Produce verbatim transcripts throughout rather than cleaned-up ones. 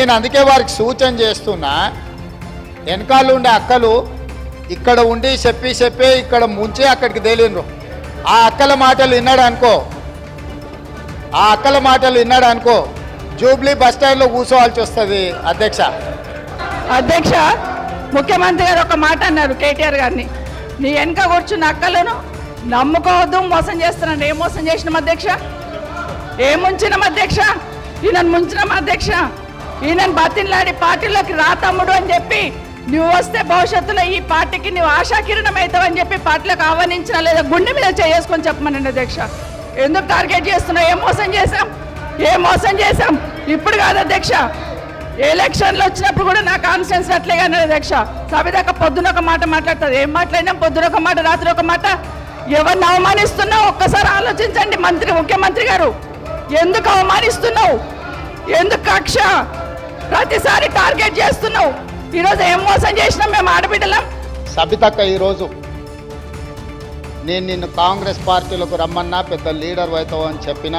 నేను అందుకే వారికి సూచన చేస్తున్నా, వెనకాల ఉండే అక్కలు ఇక్కడ ఉండి చెప్పి చెప్పి ఇక్కడ ముంచి అక్కడికి తేలిండ్రు. ఆ అక్కల మాటలు విన్నాడు అనుకో ఆ అక్కల మాటలు విన్నాడు అనుకో జూబ్లీ బస్ స్టాండ్లో కూర్చోవాల్సి వస్తుంది. అధ్యక్ష అధ్యక్ష ముఖ్యమంత్రి గారు ఒక మాట అన్నారు కేటీఆర్ గారిని, నీ వెనక కూర్చున్న అక్కలను నమ్ముకోవద్దు, మోసం చేస్తున్నాడు. ఏం మోసం చేసినాం అధ్యక్ష? ఏం ముంచినాం అధ్యక్ష? ఈయనను ముంచినాం అధ్యక్ష. ఈయనను బతిన్లాడి పార్టీలోకి రా తమ్ముడు అని చెప్పి, నువ్వు వస్తే భవిష్యత్తులో ఈ పార్టీకి నువ్వు ఆశాకిరణం అవుతావు అని చెప్పి పార్టీలకు ఆహ్వానించిన లేదా గుండె మీద చేసుకొని చెప్పమనండి అధ్యక్ష. ఎందుకు టార్గెట్ చేస్తున్నావు? ఏం మోసం చేశాం? ఏం మోసం చేశాం? ఇప్పుడు కాదు అధ్యక్ష, ఎలక్షన్లు వచ్చినప్పుడు కూడా నా కాన్ఫిడెన్స్ అట్లేగా అధ్యక్ష. సభదాకా పొద్దున ఒక మాట మాట్లాడుతుంది. ఏం మాట్లాడినాం? పొద్దున ఒక మాట, రాత్రి ఒక మాట. ఎవరిని అవమానిస్తున్నావు ఒక్కసారి ఆలోచించండి మంత్రి, ముఖ్యమంత్రి గారు. ఎందుకు అవమానిస్తున్నావు? ఎందుకు కక్ష? ప్రతిసారి టార్గెట్ చేస్తున్నావు. ఈరోజు ఏం మోసం చేసినాం మేము ఆడబిడ్డలం? సబితక్క, ఈరోజు నేను నిన్ను కాంగ్రెస్ పార్టీలకు రమ్మన్నా పెద్ద లీడర్ అవుతావు అని చెప్పినా,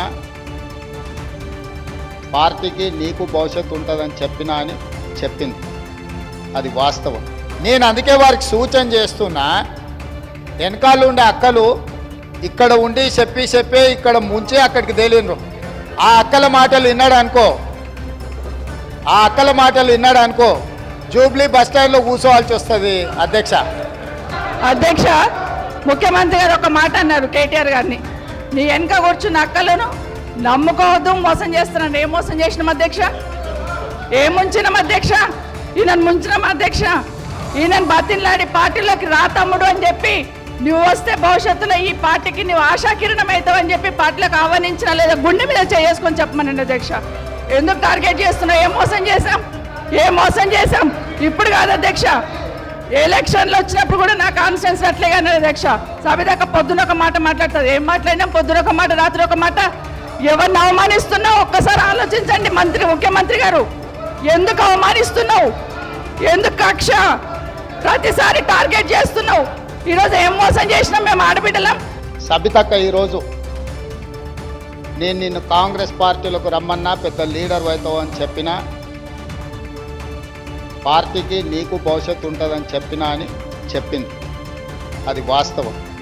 పార్టీకి నీకు భవిష్యత్తు ఉంటుందని చెప్పినా అని చెప్పింది. అది వాస్తవం. నేను అందుకే వారికి సూచన చేస్తున్నా, వెనకాల ఉండే అక్కలు ఇక్కడ ఉండి చెప్పి చెప్పి ఇక్కడ ముంచి అక్కడికి తేలిండ్రు. ఆ అక్కల మాటలు విన్నాడు అనుకో ఆ అక్కల మాటలు విన్నాడు అనుకో జూబ్లీ బస్ స్టాండ్లో కూర్చోవాల్సి వస్తుంది. అధ్యక్ష అధ్యక్ష ముఖ్యమంత్రి గారు ఒక మాట అన్నారు కేటీఆర్ గారిని, నీ వెనక కూర్చున్న అక్కలను నమ్ముకోవద్దు, మోసం చేస్తున్నాడు. ఏం మోసం చేసినాం అధ్యక్ష? ఏం ముంచినాం అధ్యక్ష? ఈయనను ముంచినాం అధ్యక్ష. ఈయనను బతిన్లాడి పార్టీలోకి రా తమ్ముడు అని చెప్పి, నువ్వు వస్తే భవిష్యత్తులో ఈ పార్టీకి నువ్వు ఆశాకిరణం అవుతావు అని చెప్పి పార్టీలకు ఆహ్వానించిన లేదా గుండె మీద చేసుకొని చెప్పమనండి అధ్యక్ష. ఎందుకు టార్గెట్ చేస్తున్నావు? ఏం మోసం చేశాం? ఏం మోసం చేశాం? ఇప్పుడు కాదు అధ్యక్ష, ఎలక్షన్లు వచ్చినప్పుడు కూడా నా కాన్ఫిడెన్స్ అట్లేగా అధ్యక్ష. సభదాకా పొద్దున ఒక మాట మాట్లాడుతుంది. ఏం మాట్లాడినాం? పొద్దున ఒక మాట, రాత్రి ఒక మాట. ఎవరిని అవమానిస్తున్నావు ఒక్కసారి ఆలోచించండి మంత్రి, ముఖ్యమంత్రి గారు. ఎందుకు అవమానిస్తున్నావు? ఎందుకు కక్ష? ప్రతిసారి టార్గెట్ చేస్తున్నావు. ఈరోజు ఏం మోసం చేసినాం మేము ఆడబిడ్డలం? సబితక్క, ఈరోజు నేను నిన్ను కాంగ్రెస్ పార్టీలకు రమ్మన్నా పెద్ద లీడర్ అవుతావు అని చెప్పినా, పార్టీకి నీకు భవిష్యత్తు ఉంటుందని చెప్పినా అని చెప్పింది. అది వాస్తవం.